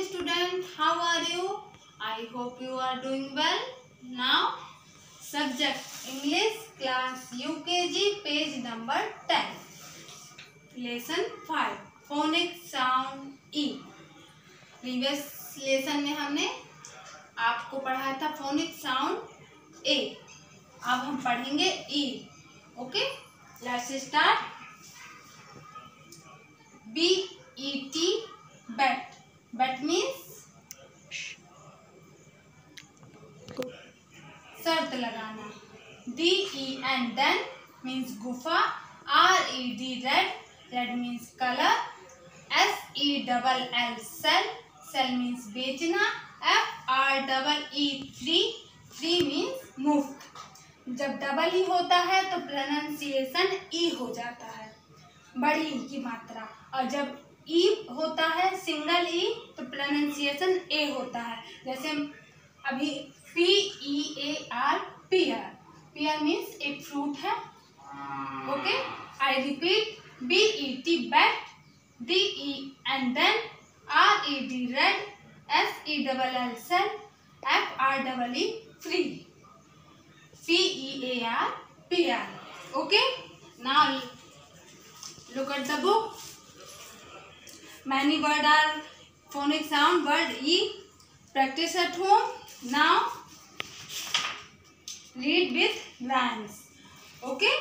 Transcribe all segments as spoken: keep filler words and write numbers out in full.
student, how are you? I hope you are doing well. Now, subject English class U K G page number ten. Lesson five phonic sound E. Previous lesson में हमने आपको पढ़ाया था phonic sound A. अब हम पढ़ेंगे E. Okay? Let's start. B E T bet. Bet means शर्त लगाना. D E N then means गुफा. R E D red. Red means color. S E double L sell. Sell means बेचना. F R double E free. Free means मुफ्त. जब double E होता है तो pronunciation ई हो जाता है, बड़ी ई की मात्रा. और जब ई होता है सिंगल ई तो प्रोनाउंसिएशन ए होता है. जैसे अभी P E A R pear. Pear means एक फ्रूट है. Okay, I repeat. B E T bat. D E N den. R E D red. S E double L sell. F R double E free. P E A R P R. Okay. Now look at the book. Many words are phonic sound. Word E. Practice at home. Now read with rhymes. Okay.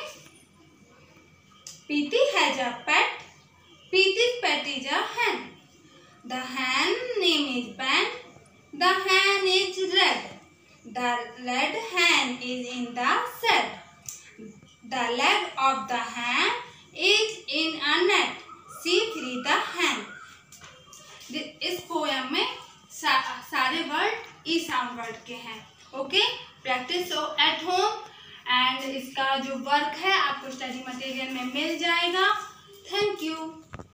Preeti has a pet. Preeti's pet is a hen. The hen name is Ben. The hen is red. The red hen is in the shed. The leg of the hen is in a net. See through the hen. इस poem में सा, सारे word E sound word के हैं. Okay, practice at home. And इसका जो work है आपको स्टडी मटेरियल में मिल जाएगा. Thank you.